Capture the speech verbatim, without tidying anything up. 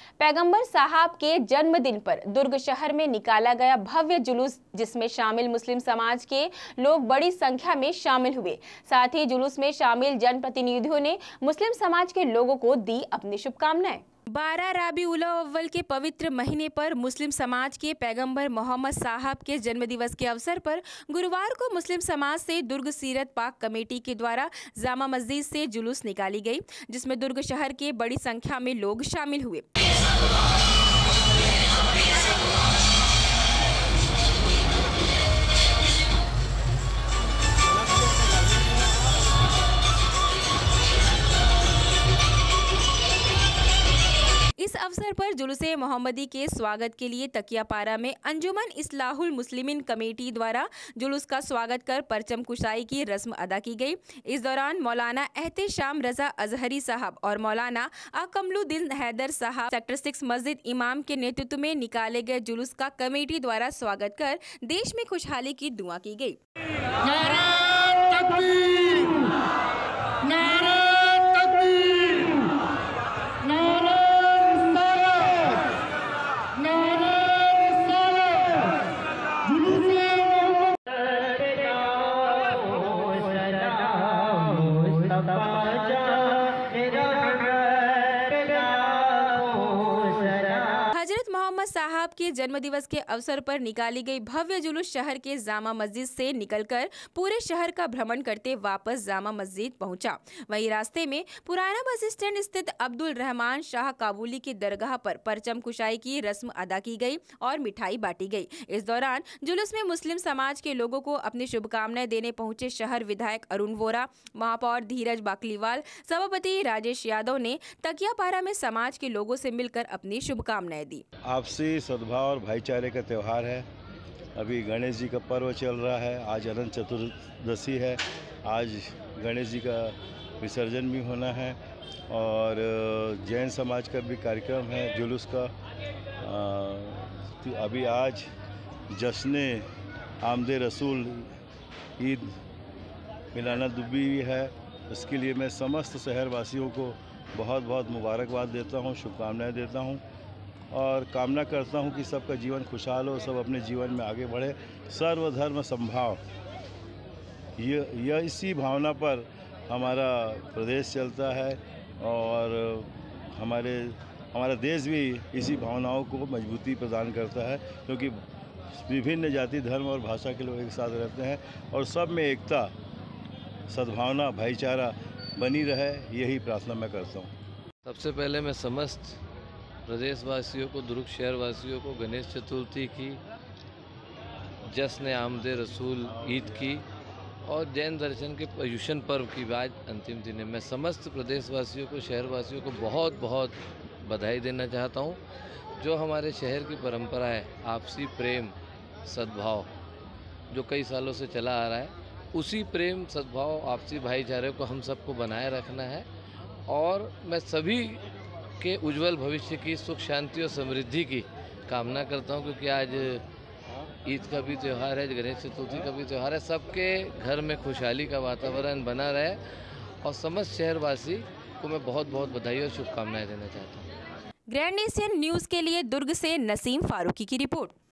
पैगंबर साहब के जन्मदिन पर दुर्ग शहर में निकाला गया भव्य जुलूस, जिसमें शामिल मुस्लिम समाज के लोग बड़ी संख्या में शामिल हुए। साथ ही जुलूस में शामिल जनप्रतिनिधियों ने मुस्लिम समाज के लोगों को दी अपनी शुभकामनाएं। बारह रबीउल अव्वल के पवित्र महीने पर मुस्लिम समाज के पैगंबर मोहम्मद साहब के जन्मदिवस के अवसर पर गुरुवार को मुस्लिम समाज से दुर्ग सीरत पाक कमेटी के द्वारा जामा मस्जिद से जुलूस निकाली गई, जिसमें दुर्ग शहर के बड़ी संख्या में लोग शामिल हुए। इस अवसर पर जुलूसे मोहम्मदी के स्वागत के लिए तकियापारा में अंजुमन इस्लाहुल मुस्लिमीन कमेटी द्वारा जुलूस का स्वागत कर परचम कुशाई की रस्म अदा की गई। इस दौरान मौलाना एहतेशाम रजा अजहरी साहब और मौलाना अकमलुद्दीन हैदर साहब सेक्टर सिक्स मस्जिद इमाम के नेतृत्व में निकाले गए जुलूस का कमेटी द्वारा स्वागत कर देश में खुशहाली की दुआ की गई। हजरत मोहम्मद साहब के जन्मदिवस के अवसर पर निकाली गई भव्य जुलूस शहर के जामा मस्जिद से निकलकर पूरे शहर का भ्रमण करते वापस जामा मस्जिद पहुंचा। वहीं रास्ते में पुराना बस स्टैंड स्थित अब्दुल रहमान शाह काबुली की दरगाह पर परचम कुशाई की रस्म अदा की गई और मिठाई बांटी गई। इस दौरान जुलूस में मुस्लिम समाज के लोगों को अपनी शुभकामनाएं देने पहुंचे शहर विधायक अरुण वोरा, महापौर धीरज बाकलीवाल, सभापति राजेश यादव ने तकियापारा में समाज के लोगों से मिलकर अपनी शुभकामनाएं दी। आपसी सद्भाव और भाईचारे का त्यौहार है। अभी गणेश जी का पर्व चल रहा है, आज अनंत चतुर्दशी है, आज गणेश जी का विसर्जन भी होना है और जैन समाज का भी कार्यक्रम है जुलूस का। तो अभी आज जश्न आमदे रसूल ईद मिलाना दुबी है, इसके लिए मैं समस्त शहरवासियों को बहुत बहुत मुबारकबाद देता हूँ, शुभकामनाएं देता हूँ और कामना करता हूं कि सबका जीवन खुशहाल हो, सब अपने जीवन में आगे बढ़े। सर्वधर्म समभाव, ये यह इसी भावना पर हमारा प्रदेश चलता है और हमारे हमारा देश भी इसी भावनाओं को मजबूती प्रदान करता है, क्योंकि विभिन्न जाति धर्म और भाषा के लोग एक साथ रहते हैं और सब में एकता, सद्भावना, भाईचारा बनी रहे, यही प्रार्थना मैं करता हूँ। सबसे पहले मैं समस्त प्रदेशवासियों को, दुर्ग शहरवासियों को गणेश चतुर्थी की, जश्न आमदे रसूल ईद की और जैन दर्शन के पर्युषण पर्व की आज अंतिम दिन है। मैं समस्त प्रदेशवासियों को, शहरवासियों को बहुत बहुत बधाई देना चाहता हूँ। जो हमारे शहर की परंपरा है, आपसी प्रेम सद्भाव, जो कई सालों से चला आ रहा है, उसी प्रेम सद्भाव आपसी भाईचारे को हम सबको बनाए रखना है और मैं सभी के उज्जवल भविष्य की, सुख शांति और समृद्धि की कामना करता हूं, क्योंकि आज ईद का भी त्यौहार है, गणेश चतुर्थी का भी त्यौहार है। सबके घर में खुशहाली का वातावरण बना रहे और समस्त शहरवासी को मैं बहुत बहुत बधाई और शुभकामनाएं देना चाहता हूं। ग्रैंड एशियन न्यूज़ के लिए दुर्ग से नसीम फारूकी की रिपोर्ट।